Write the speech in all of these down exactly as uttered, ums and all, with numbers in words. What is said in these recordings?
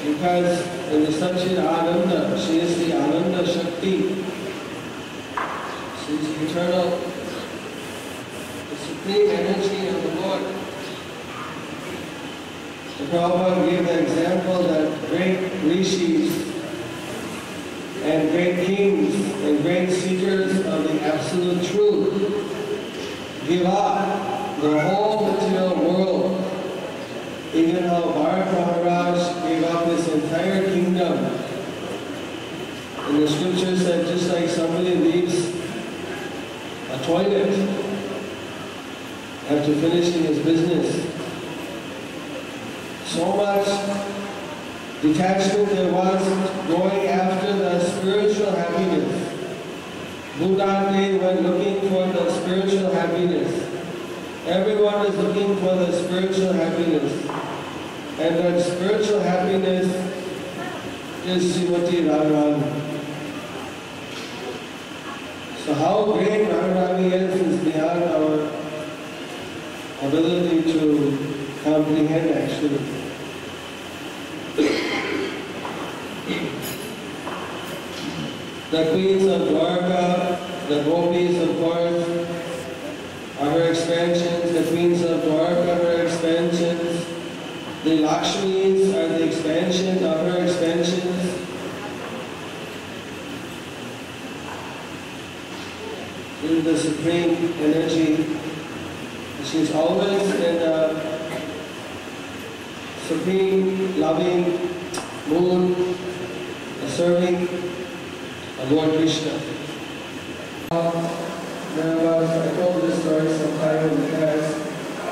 Because in the Sachid Ananda, she is the Ananda Shakti. She is the eternal, the supreme energy of the Lord. The Prabhupada gave the example that great rishis and great kings and great seekers of the absolute truth give up the whole material world. Even how Bharat Maharaj gave up his entire kingdom. And the scripture said just like somebody leaves a toilet after finishing his business. So much detachment there was going after the spiritual happiness. Bhutante went looking for the spiritual happiness. Everyone is looking for the spiritual happiness. And that spiritual happiness is Srimati Radharani. So how great Radharani is is beyond our ability to comprehend actually. The queens of Dwarka, the gopis of course, are her expansions. The queens of Dwarka are her expansions. The Lakshmis are the expansion of her expansions. In the supreme energy, she's always in the supreme loving mood, serving Lord Krishna. There was, I told this story some time in the past,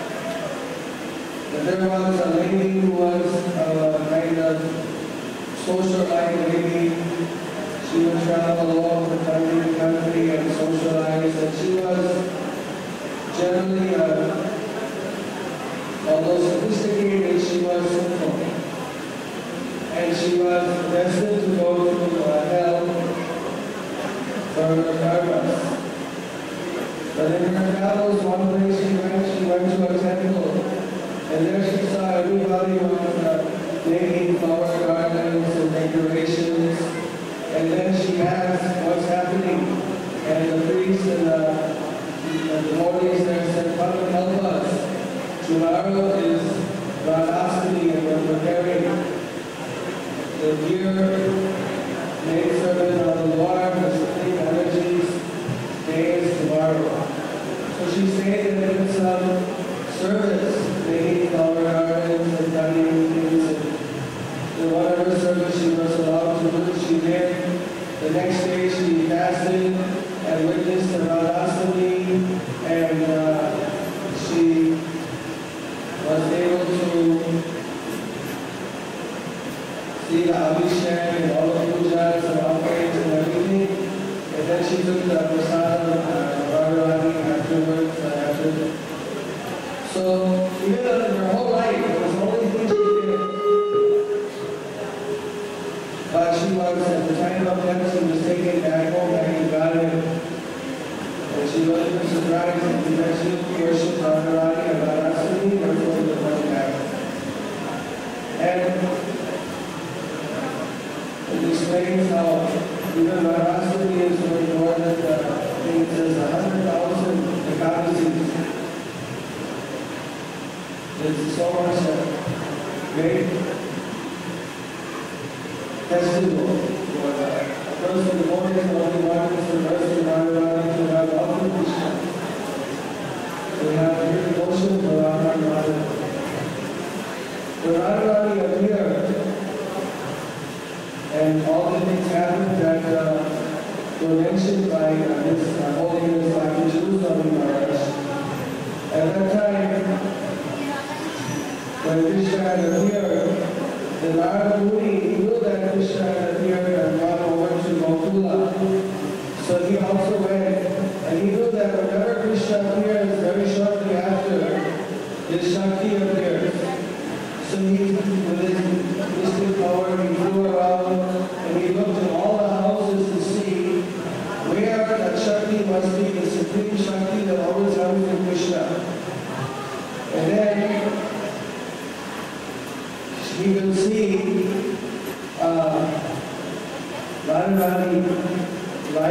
that there was a lady who was a kind of socialite lady. She would travel all over the country to country and socialize, and she was generally, uh, although sophisticated, she was simple. And she was destined to go to uh, hell for her karmas. But in her travels, one place she went, she went to a temple, and there she saw everybody was uh, making flower gardens and decorations. And then she asked what's happening, and the priest and the, the devotees there said, "Come and help us. Tomorrow is Radhastami, and we're preparing the dear maidservant of the Lord, the supreme energies, day is tomorrow." So she stayed and did some service, making flower gardens and cutting things. And whatever service she was allowed to do, she did. The next day she fasted and witnessed the Radhastami, and uh, she was able to see the Abhishek and all the pujas and offerings and everything. And then she took the prasadam uh, Radharani afterwards. Uh, after. So even in her whole life, it was the only thing she did. But she was, at the time of death, she was taken back home back in Ghana. And she wasn't surprised because she worshipped Radharani and Radhastami, therefore she was coming back. And it explains how even Radhastami is doing more than the, I think it says a hundred thousand Ekadasis. It's so much a great festival for a person born in the only one is the person Radharani to have love for Krishna. We have a great devotion for Radharani. When Radharani appeared, and all the things happened that uh, were mentioned by uh, this uh, Holy Hymns by Swami Maharaja. At that time, when Krishna had appeared, the Narada Muni knew that Krishna had appeared and gone over to Gokula. So he also went, and he knew that whenever Krishna appears, very shortly after, his Shakti appears. So he, with his mystic power, he flew around and he looked at all the houses to see where that Shakti must be, the supreme Shakti that always comes from Krishna. And then he will see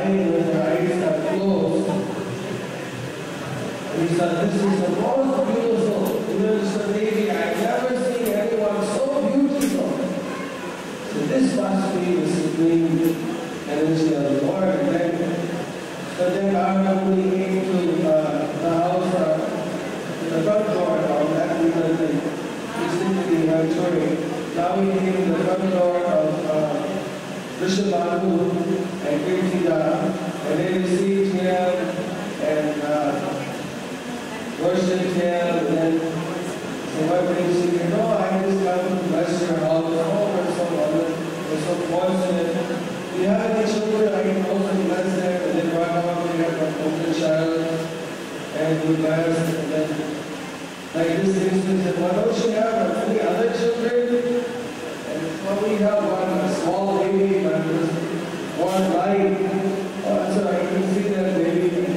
crying with her eyes are closed. And he said, this is the most beautiful Mr. Devi. I've never seen anyone so beautiful. So this must be the supreme energy of the Lord. And then, so then Radhastami came to uh, the house, uh, the front door of that because he simply had touring. Now we came to the front door of uh, Krishna and Kirtana, and they received him and uh, worshipped him, and then so what brings you here? No, I just come to bless your house. Oh, we're so honored, we're so fortunate. Do you have any children? I can also bless them, and then right now we have an older child, and we bless, and then like this instance, and why don't you have any other children? And well, we have one a small baby, but just one light. Oh, so I can see that baby.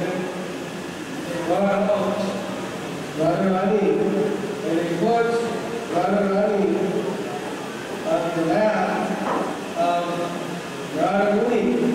Wow, Radharani, and he puts Radharani on the lap of Radharani.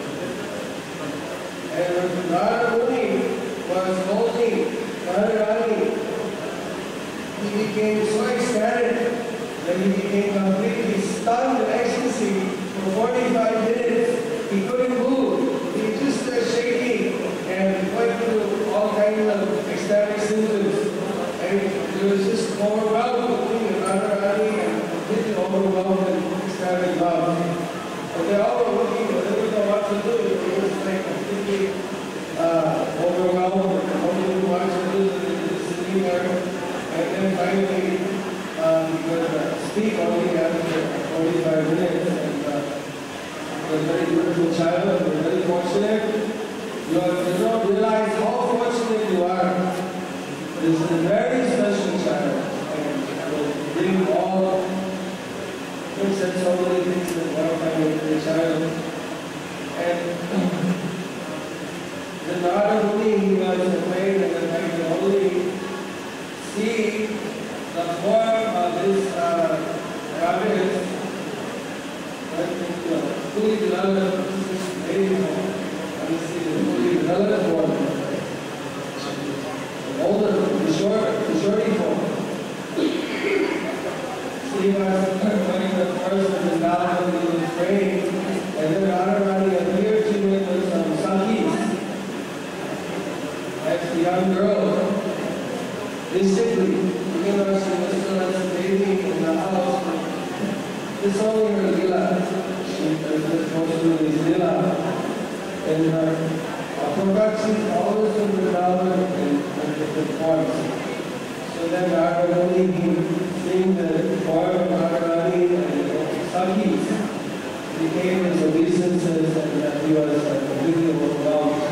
And when Radharani was holding Radharani, he became so ecstatic that he became completely stunned in ecstasy for forty-five minutes. He couldn't move. He just started shaking and went through all kinds of ecstatic symptoms. And he was just overwhelmed with Radharani and completely overwhelmed in ecstatic love. But they all were looking, but they didn't know what to do. He was like completely uh, overwhelmed and nobody knew what to do. They were just sitting there. And then finally, um, he could uh, speak only after forty-five minutes. And uh, he was a very beautiful child. We are very fortunate. You, are, you don't realize how fortunate you are. This is a very special child. And will bring all, you said so many things in one time with the child. And the Radharani, he was afraid, and then I could only see the form of this uh, rabbit, fully developed, very form. I can see the fully developed form. The older, the short, the shorty form. So he was running the first of the down and he was praying, and then Radharani appeared to him with some sakis. That's the young girl. Basically, even though she was still as a baby in the house, it's only her lila. She was mostly his lila. And her appropriate always in the development in different forms. So then Radharani, seeing the form of Radharani and Sakis, became his obeisances and that he was completely overwhelmed.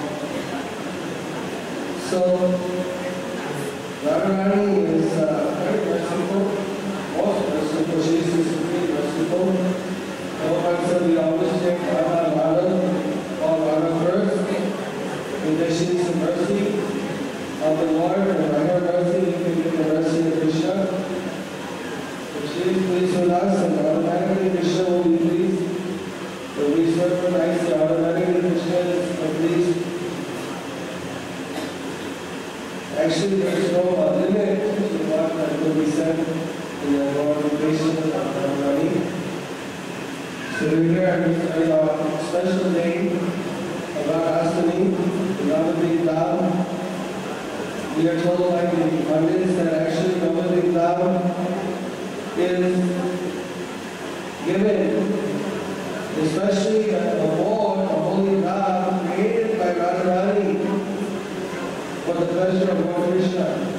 So, Radharani is uh, very merciful, most merciful. She is supremely merciful. Prabhupada said we always take Radha Radha or Radha first, because she is the mercy of the Lord, and by her mercy we can get the mercy of Krishna. If she is pleased with us, and automatically Krishna will be pleased. If we serve her nicely, automatically Krishna is pleased. Actually, there is no uh, limit to what that will be said in the glorification of Radharani. So we're here on a special day of Radhastami, Navadvip Dham. We are told by the Pandits that actually Navadvip Dham is given, especially a award, a holy Dham created by Radharani for the pleasure of Lord Krishna.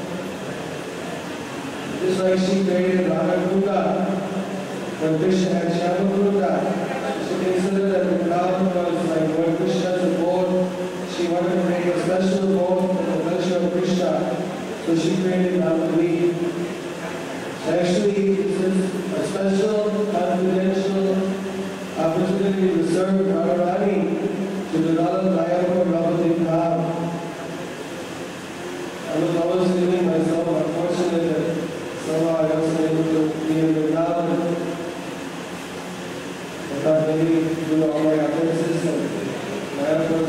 Just like she created Anuccheda, when Krishna had Jayapataka, she considered that the Dham was like Lord Krishna's abode. She wanted to make a special abode for the pleasure of Krishna, so she created Navadvip. So actually, this is a special, confidential opportunity to serve Radharani to develop Jayapataka Navadvip Dham. I was always feeling myself unfortunate that somehow I wasn't able to be in Vrindavan. I thought maybe do all my offenses and my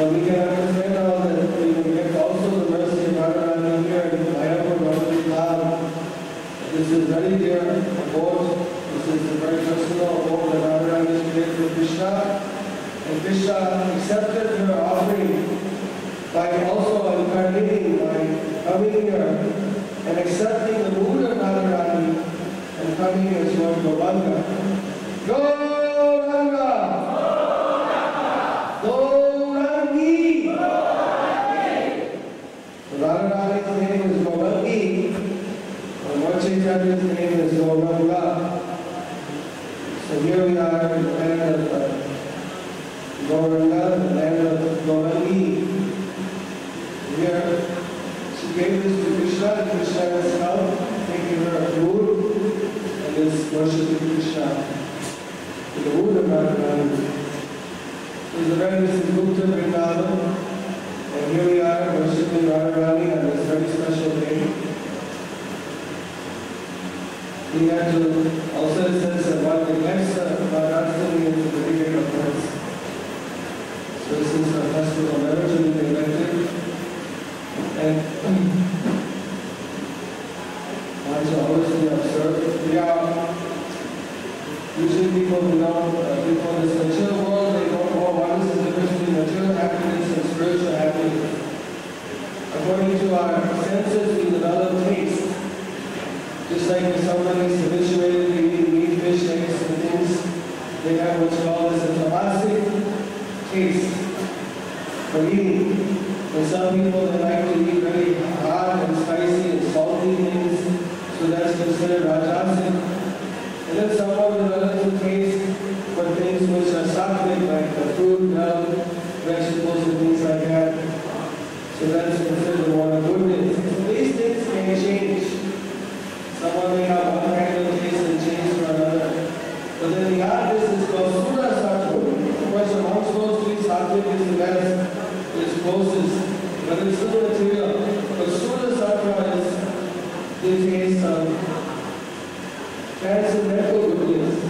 So we can understand now that we will get also the mercy of Radharani here in Mayapur, Bhakti-sandarbha. This is very dear abode. This is a very personal abode that Radharani gave to Krishna. And Krishna accepted her offering by also incarnating, by coming here and accepting the mood of Radharani and coming as Lord Gauranga. Gauranga! Gaurangi! So Radharani's name is Gaurangi, and Lord Chaitanya's name is Gauranga. So here we are in the land of uh, Gauranga, the land of Gaurangi. Here, she gave this to Krishna, and Krishna has come, taking her food, and is worshipping Krishna with the mood of Radharani. So the very this is Gupta Vrindavan, and here we are worshipping Radharani on this very special day. We have to also sense that one neglects Radhastami is the very great offense. So this is a festival never to be neglected. And one should always be observed. We are usually people who know uh, people in this material world, they don't know what is the difference between material happiness and spiritual happiness. According to our senses, we develop taste. Just like if somebody is habituated to eating meat, fish, eggs, and things, they have what's called as a tamastic taste for eating. And some people, they like to eat very hot and spicy and salty things, so that's considered rajasic. And then someone develops a taste for things which are sattvic, like the fruit, milk, vegetables, and things like that. So that's considered one of goodness. So these things can change. Someone may have one kind of taste and change for another. But then the others is called Sura Sattva. Of course, amongst those three, sattvic is the best. It's closest, but it's still material. But Sura Sattva is the taste of transcendental goodness.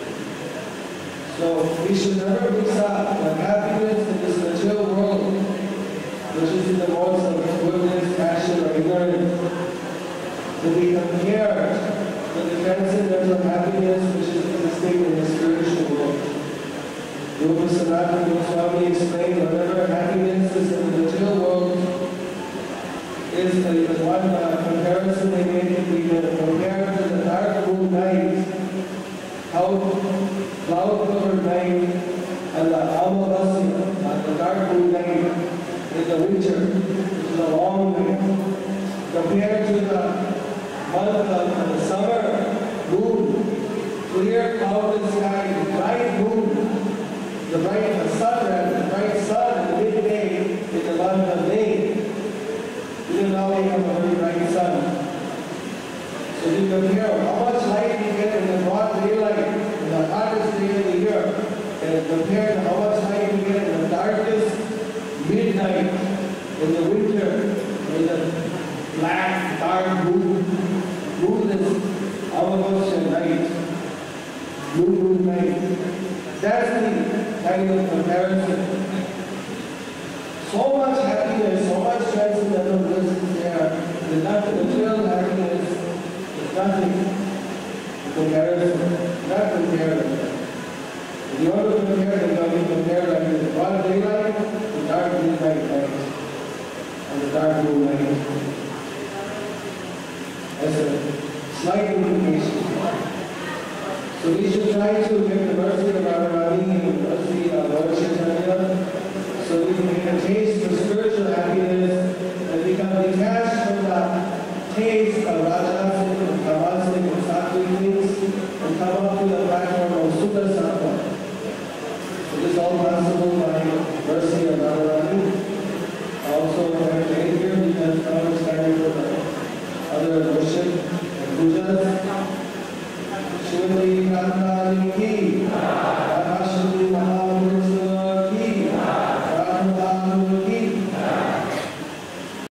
So we should never be sad that happiness in this material world, which is in the modes of goodness, passion, or ignorance, to be compared with the transcendental happiness which is existing in the spiritual world. Yoga Sanatana Swami explained whatever happiness is in the material world is the one uh, comparison they made. We can compare to the dark moon night, how cloud-covered night, and the Amavasya, uh, the dark moon night in the winter, which is a long night, compared to the month of the summer moon, clear cloudless sky, bright moon. The bright the sun, the bright sun in the midday in the month of May. Even now we have a very bright sun. So you compare how much light you get in the broad daylight, in the hottest day of the year, and compare to how much light you get in the darkest midnight in the winter, in the black, dark, moon, moonless Amavasya night, blue moon night. That's the kind of comparison. So much happiness, so much transcendental bliss is there. The nothing, material happiness is nothing in comparison. Not comparable. If you want to compare, then you have to compare like the broad daylight, the dark midnight night, and the dark moon night. That's a slight implication. So we should try to get the mercy of Radharani and the mercy of Lord Chaitanya, so we can get a taste for spiritual happiness and become detached from the taste of rajasic and tamasic and sattvic things and come up to the platform of Sutta Sattva. So this is all possible by mercy